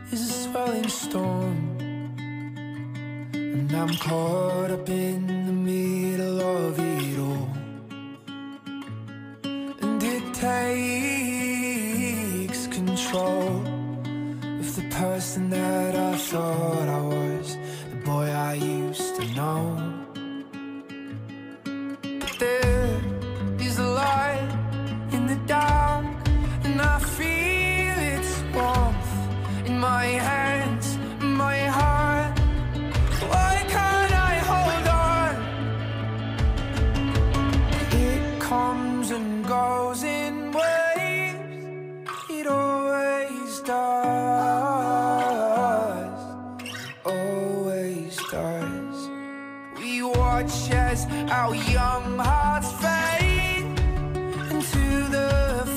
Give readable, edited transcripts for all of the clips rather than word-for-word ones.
is a swelling storm, and I'm caught up in the middle of it all. And it takes control of the person that I thought I was, the boy I used to know. But there is a light in the dark, and I feel its warmth in my hands, my heart. Why can't I hold on? It comes and goes in waves, it always does, always does. We watch as our young hearts fade into the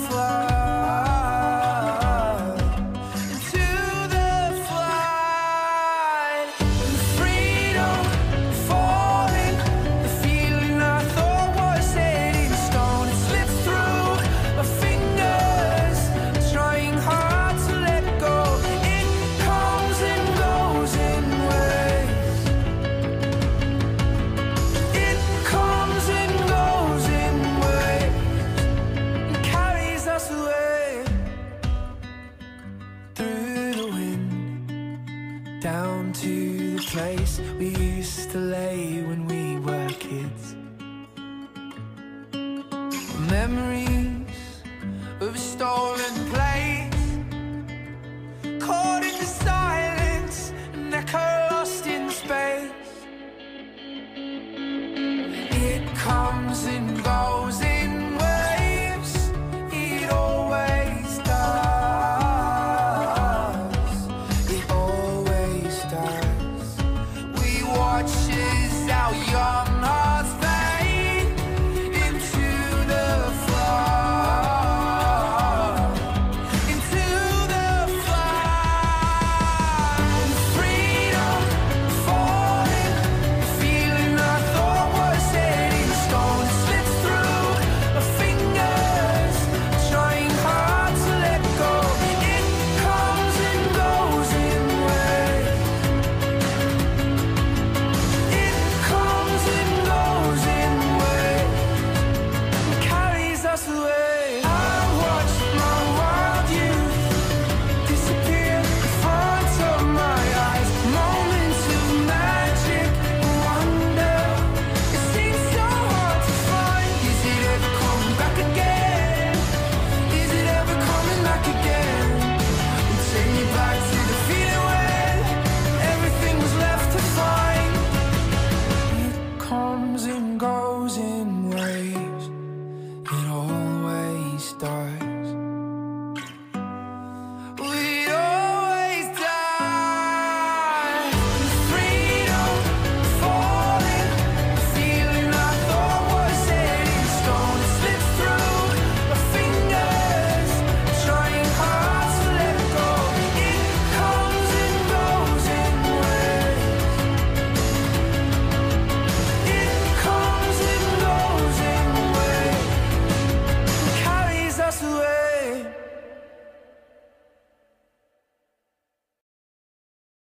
flood, into the flood. The freedom falling, the feeling I thought was set in stone, it slips through my fingers, trying hard to let go. It comes and goes in waves, it comes and goes in waves, and carries us away through the wind, down to the place we used to lay when we were kids.